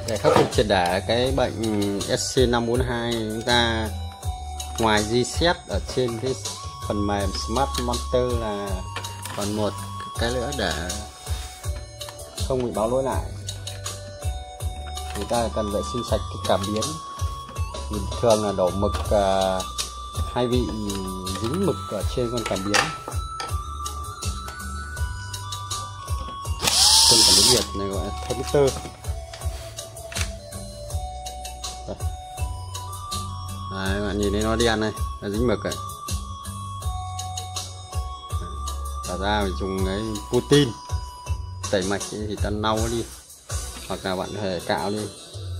Để khắc phục triệt để cái bệnh SC542, chúng ta ngoài reset ở trên cái phần mềm Smart Monster là còn một cái nữa để không bị báo lỗi lại. Người ta cần vệ sinh sạch cái cảm biến. Bình thường là đổ mực hay bị dính mực ở trên con cảm biến. Con cảm biến Việt này gọi là thermistor. Đấy, bạn nhìn thấy nó đen này, là dính mực này. Và ra phải dùng cái Putin tẩy mạch thì ta lau đi, hoặc là bạn có thể cạo đi.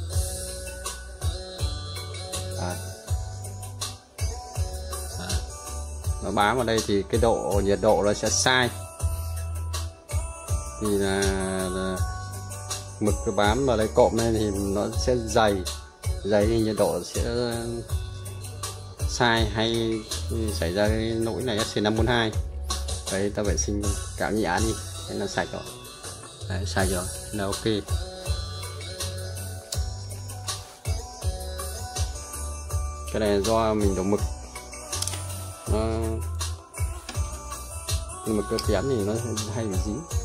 Nó bám vào đây thì cái nhiệt độ nó sẽ sai, thì là mực cái bám vào đây cộm lên thì nó sẽ dày thì nhiệt độ sẽ sai, hay xảy ra cái lỗi này SC542. Đấy, ta vệ sinh cạo nhẹ đi, đấy là sạch rồi. Đấy, sạch rồi là ok. Cái này do mình đổ mực, mực cơ kém thì nó hay bị dính.